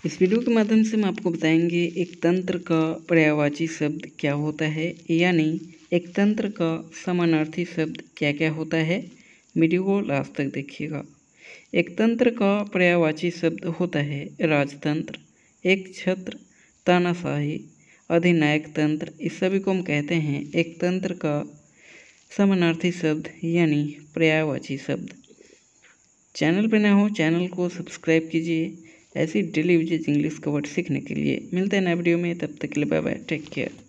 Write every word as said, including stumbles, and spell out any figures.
इस वीडियो के माध्यम से हम आपको बताएंगे एक तंत्र का पर्यायवाची शब्द क्या होता है, यानी एक तंत्र का समानार्थी शब्द क्या क्या होता है। वीडियो को लास्ट तक देखिएगा। एक तंत्र का पर्यायवाची शब्द होता है राजतंत्र, एक छत्र, तानाशाही, अधिनायक तंत्र। इस सभी को हम कहते हैं एक तंत्र का समानार्थी शब्द यानी पर्यायवाची शब्द। चैनल पर नए हो चैनल को सब्सक्राइब कीजिए ऐसी डेली यूजेज इंग्लिश का वर्ड सीखने के लिए। मिलते हैं नए वीडियो में, तब तक के लिए बाय बाय, टेक केयर।